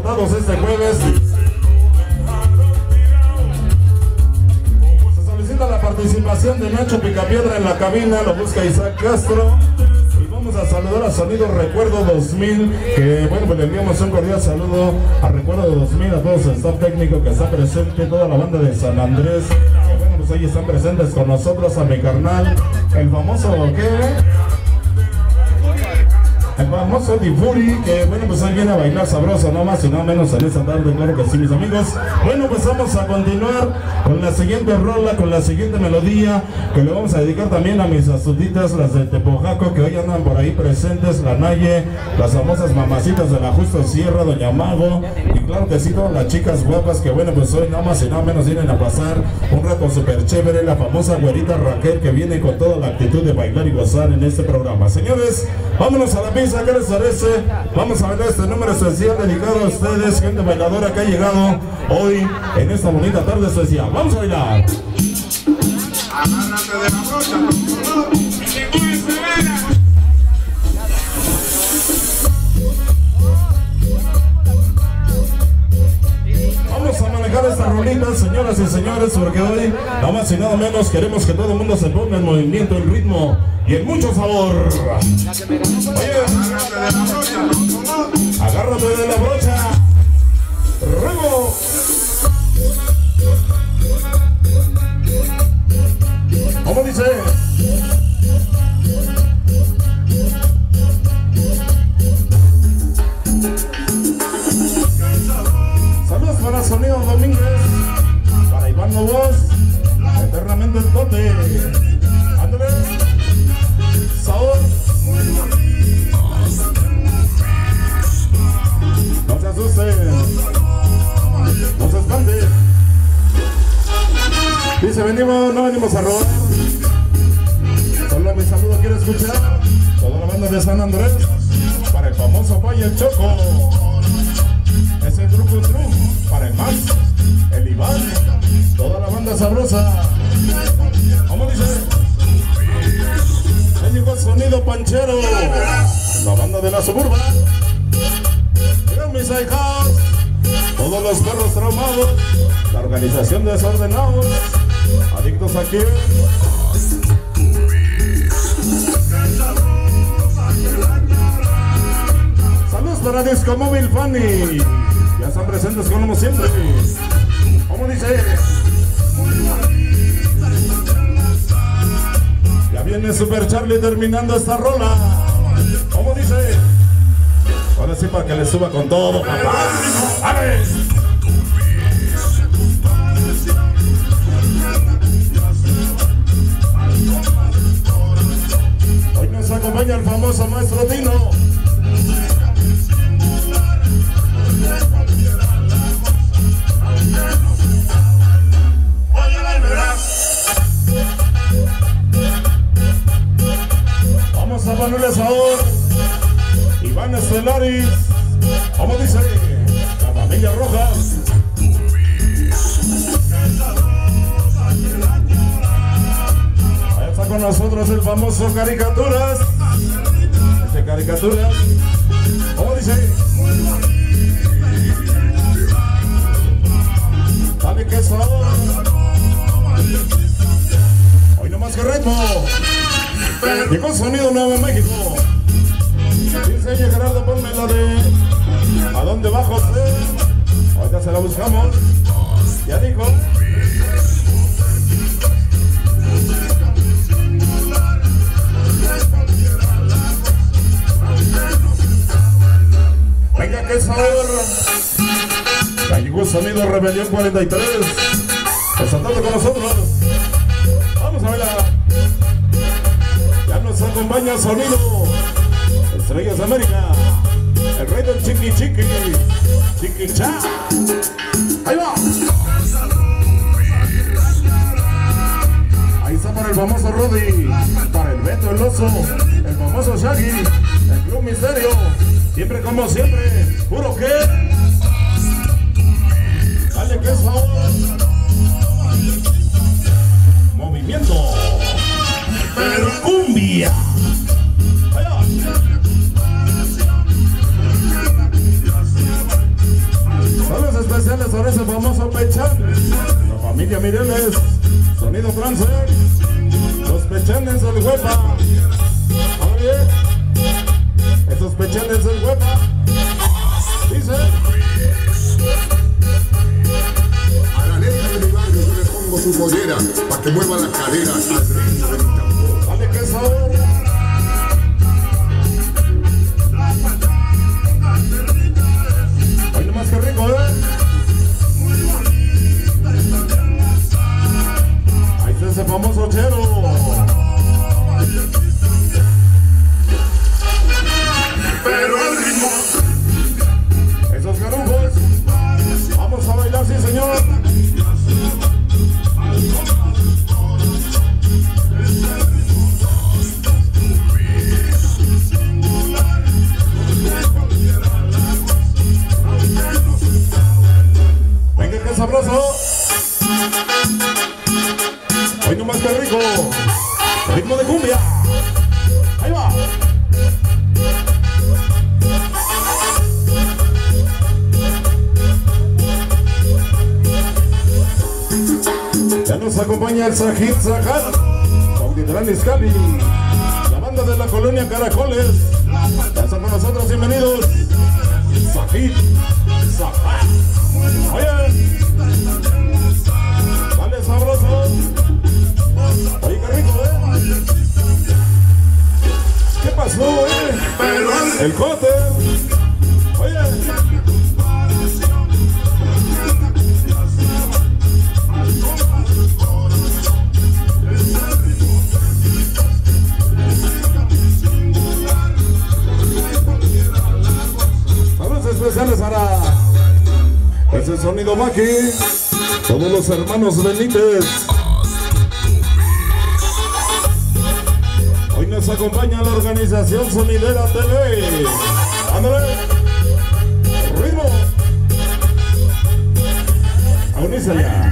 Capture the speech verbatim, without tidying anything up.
reportados este jueves. Se solicita la participación de Nacho Picapiedra en la cabina, lo busca Isaac Castro. Y vamos a saludar a Sonido Recuerdo dos mil, que bueno, pues le enviamos un cordial saludo a Recuerdo dos mil, a todo su staff técnico que está presente, toda la banda de San Andrés. Que bueno, pues ahí están presentes con nosotros, a mi carnal, el famoso, ¿qué? El famoso Difuri, que bueno, pues ahí viene a bailar sabroso, no más y no menos en esta tarde, claro que sí, mis amigos. Bueno, pues vamos a continuar con la siguiente rola, con la siguiente melodía, que le vamos a dedicar también a mis astuditas, las de Tepojaco, que hoy andan por ahí presentes, la Naye, las famosas mamacitas de la Justo Sierra, Doña Mago, y claro que sí, todas las chicas guapas, que bueno, pues hoy no más y no menos vienen a pasar un rato súper chévere, la famosa güerita Raquel, que viene con toda la actitud de bailar y gozar en este programa. Señores, vámonos a la pista. ¿Qué les parece? Vamos a ver este número especial dedicado a ustedes, gente bailadora que ha llegado hoy en esta bonita tarde especial. Vamos a bailar. Vamos a manejar esta rolita, señoras y señores, porque hoy, nada más y nada menos, queremos que todo el mundo se ponga en movimiento, en ritmo y en mucho sabor. Oye, agárrate de la brocha. Ruego. ¿Cómo dice? Saludos para Sonido Domínguez, para Iván Novoz, eternamente el tote. Ándale. Sabor. No se asusten, no se espanten. Dice, venimos, no venimos a robar. Solo mi saludo quiero escuchar toda la banda de San Andrés, para el famoso Valle El Choco. Es el grupo True, para el Max, el Iván, toda la banda sabrosa. ¿Cómo dice? Ahí llegó el Sonido Panchero, la banda de la Suburban. Miren mis hijas, todos los perros traumados, la organización de Desordenados, adictos aquí. Saludos para Disco Móvil Fanny, ya están presentes como siempre. ¿Cómo dice? Ya viene Super Charlie terminando esta rola. ¿Cómo dice? Ahora sí, para que le suba con todo, papá. ¡Vale! Hoy nos acompaña el famoso maestro Dino. Vamos a Manuel Saúl, Iván Estelaris, ¿cómo dice? La familia Rojas. Ahí está con nosotros el famoso Caricaturas. Este Caricaturas, ¿cómo dice? Dale que sabor. Hoy no más que ritmo. Llegó Sonido Nuevo México. Dice Gerardo, ponme la de ¿a dónde va José? Ahorita se la buscamos. Ya dijo. Venga, qué sabor. Ya llegó Sonido Rebelión cuarenta y tres. Desatando con nosotros. Vamos a verla. Ya nos acompaña Sonido Estrellas de América, el rey del chiqui chiqui, chiqui cha. Ahí va. Ahí está para el famoso Rudy, para el Beto el Oso, el famoso Shaggy, el Club Misterio, siempre como siempre, puro que. Dale que eso. Movimiento. Cumbia. Ligia Mireles, sonido trance, los pechanes del huepa. Ahora bien, esos pechanes del huepa, dice. A la neta de mi barrio yo le pongo su pollera para que mueva las caderas al ritmo de mi tambor. Dale que sabor. Oye, más que rico, ¿eh? Ahí está ese famoso chero. Pero el ritmo, Esos garujos. Vamos a bailar, sí, señor. Venga, qué sabroso. Hoy no más que rico. Ritmo de cumbia. Ahí va. Ya nos acompaña el Sajid Zakat, Auditrán Iscali, la banda de la colonia Caracoles. Ya están con nosotros, bienvenidos. Sajid Zakat. Oye, dale sabroso. Oye, qué rico, ¿eh? ¿Qué pasó, eh? El cote. Oye. Especiales para ese sonido Maki, todos los hermanos Benítez. Hoy nos acompaña la organización Sonidera T V. Ándale, ritmo. Aunízala.